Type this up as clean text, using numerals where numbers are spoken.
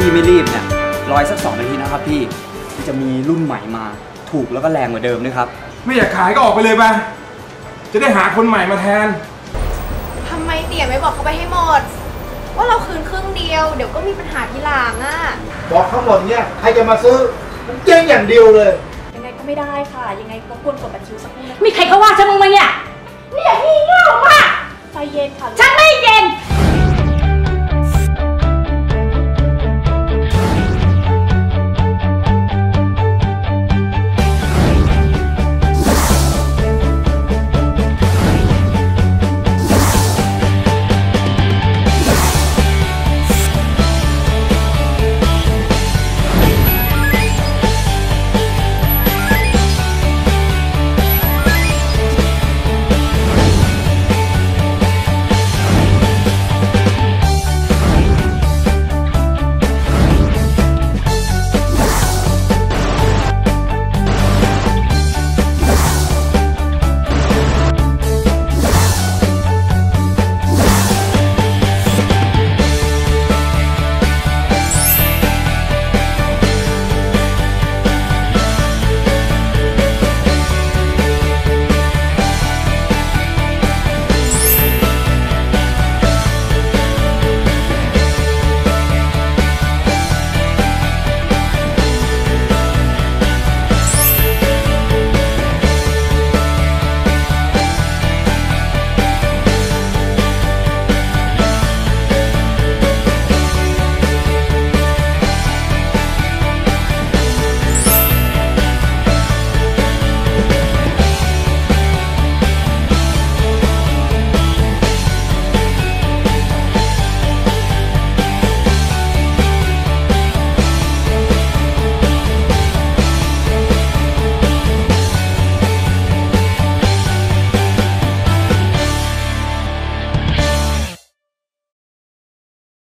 พี่ไม่รีบเนี่ยรอสัก2 นาทีนะครับพี่จะมีรุ่นใหม่มาถูกแล้วก็แรงกว่าเดิมด้วยครับไม่อยากขายก็ออกไปเลยไปจะได้หาคนใหม่มาแทนทำไมเตี๋ยไม่บอกเขาไปให้หมดว่าเราคืนครึ่งเดียวเดี๋ยวก็มีปัญหาทีหลังอ่ะบอกทั้งหมดเนี่ยใครจะมาซื้อมันเจ๊งอย่างเดียวเลยยังไงก็ไม่ได้ค่ะยังไงรบกวนกดบัญชีสักครู่นะมีใครเขาว่าฉันมึงไหมเนี่ยเนี่ยงี่เง่ามากใจเย็นค่ะฉันไม่เย็น